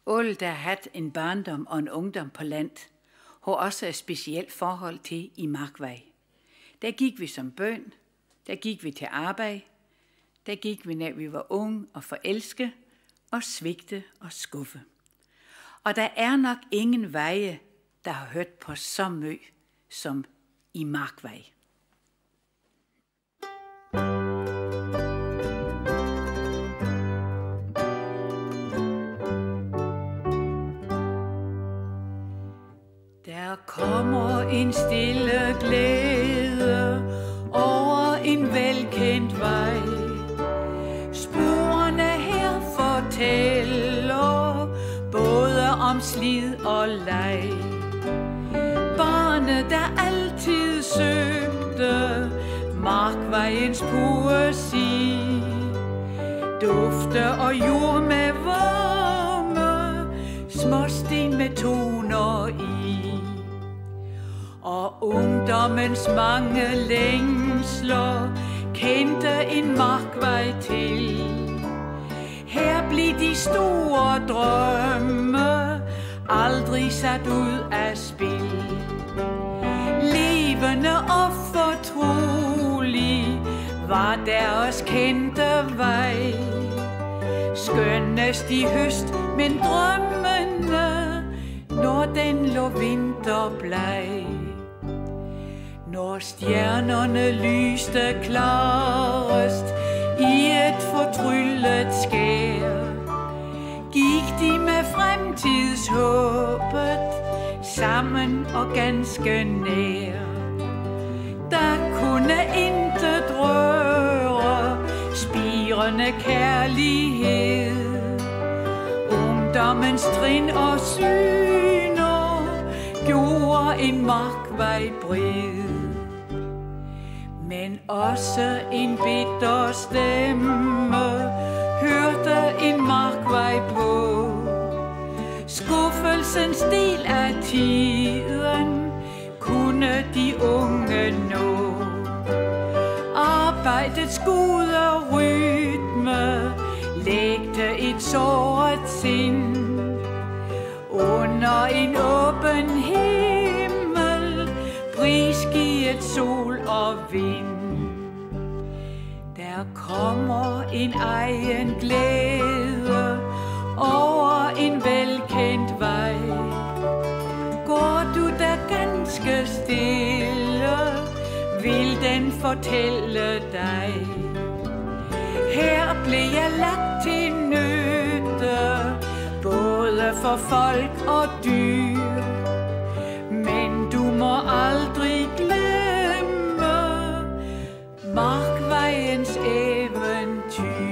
Alle, der har haft en barndom og en ungdom på land, har også et specielt forhold til i Markvej. Der gik vi som børn, der gik vi til arbejde, der gik vi, når vi var unge og forelske, og svigte og skuffe. Og der er nok ingen veje, der har hørt på så mø som i Markvej. Der kommer en stille glæde over en velkendt vej. Sporene her fortæller både om slid og leg. Barnet, der altid søgte Markvejens poesi. Dufte og jord med varme, småsten med toner i. Og ungdommens mange længsler kendte en Markvej til. Her blev de store drømme aldrig sat ud af spil. Levende og fortrolig var deres kendte vej. Skønnest i høst, men drømmene, når den lå vinterbleg. Når stjernerne lyste klarest i et fortryllet skær, gik de med fremtidshåbet sammen og ganske nær. Der kunne intet røre spirende kærlighed. Ungdommens trin og syner gjorde en Markvej bred. Men også en bitter stemme hørte en Markvej på. Skuffelsens del af tiden kunne de unge nå. Arbejdets gode rytme lægte et såret sind. Under en åben himmel prisgivet sol og vind. Der kommer en egen glæde over en velkendt vej. Går du der ganske stille, vil den fortælle dig. Her blev jeg lagt til nytte, både for folk og dyr. Men du må aldrig glemme Markvejens eventyr.